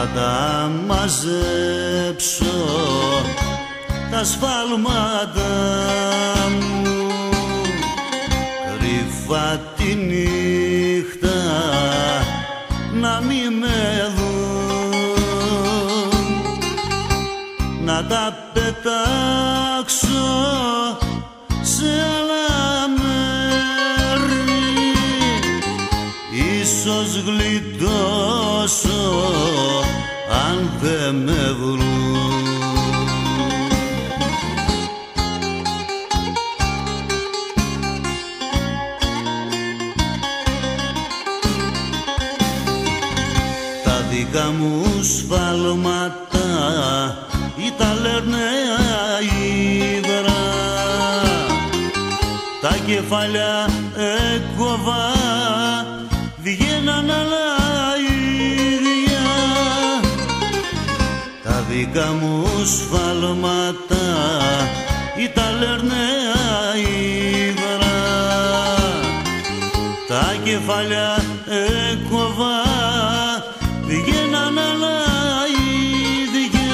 τα μαζέψω τα σφάλματα μου κρυφά τη νύχτα να μη με δουν, να τα πετάξω σε άλλα μέρη, ίσως γλιτώσω αν δεν με βρουν. Τα δικά μου σφάλματα ήταν λερναία ύδρα, τα κεφάλια έκοβα βγαίναν άλλα ίδια. Τα δικά μου σφάλματα ήταν λερναία ύδρα, τα κεφάλια έκοβα βγαίναν άλλα ίδια.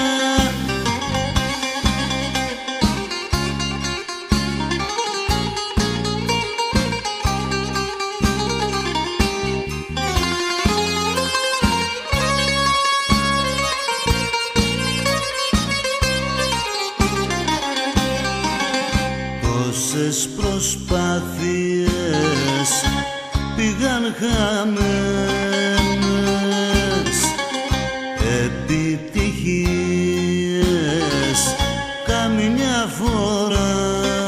Τόσες προσπάθειες πήγαν χαμένες, επιτυχίες καμιά φορά.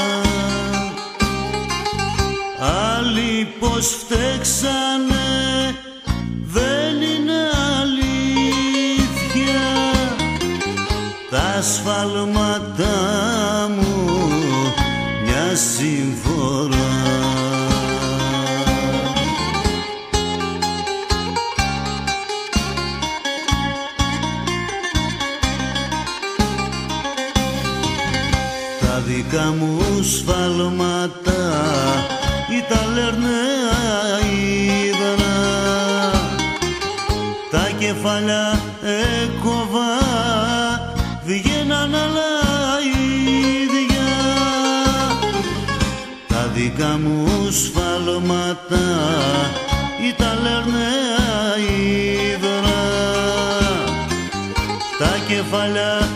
Άλλοι πως φταίξανε δεν είναι αλήθεια, τα σφάλματα μου μια συμφορά. Τα δικά μου σφάλματα ήταν λερναία ύδρα, τα κεφάλια έκοβα βγαίναν άλλα ίδια. Τα δικά μου σφάλματα ήταν λερναία ύδρα, τα κεφάλια